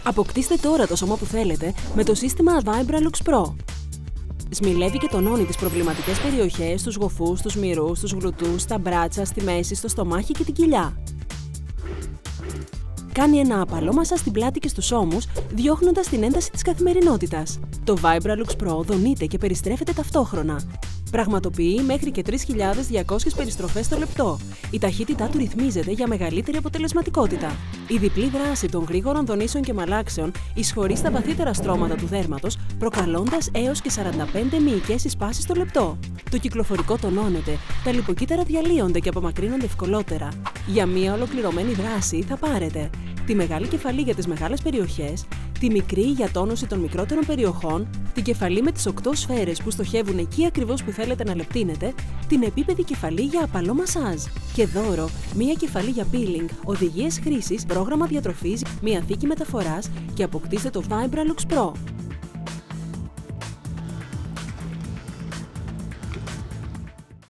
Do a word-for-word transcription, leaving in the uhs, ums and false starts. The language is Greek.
Αποκτήστε τώρα το σώμα που θέλετε με το σύστημα Vibralux Pro. Σμιλεύει και τονώνει τις προβληματικές περιοχές, τους γοφούς, τους μυρούς, τους γλουτούς, τα μπράτσα, στη μέση, στο στομάχι και την κοιλιά. Κάνει ένα απαλό μασάζ στην πλάτη και στους ώμους, διώχνοντας την ένταση της καθημερινότητας. Το Vibralux Pro δονείται και περιστρέφεται ταυτόχρονα. Πραγματοποιεί μέχρι και τρεις χιλιάδες διακόσιες περιστροφές το λεπτό. Η ταχύτητά του ρυθμίζεται για μεγαλύτερη αποτελεσματικότητα. Η διπλή δράση των γρήγορων δονήσεων και μαλάξεων εισχωρεί στα βαθύτερα στρώματα του δέρματος, προκαλώντας έως και σαράντα πέντε μυϊκές εισπάσεις το λεπτό. Το κυκλοφορικό τονώνεται, τα λιποκύτταρα διαλύονται και απομακρύνονται ευκολότερα. Για μία ολοκληρωμένη δράση θα πάρετε τη μεγάλη κεφαλή για τις μεγάλες περιοχές, τη μικρή για τόνωση των μικρότερων περιοχών, την κεφαλή με τις οκτώ σφαίρες που στοχεύουν εκεί ακριβώς που θέλετε να λεπτύνετε, την επίπεδη κεφαλή για απαλό μασάζ. Και δώρο, μία κεφαλή για peeling, οδηγίες χρήσης, πρόγραμμα διατροφής, μία θήκη μεταφοράς και αποκτήστε το Vibralux Pro.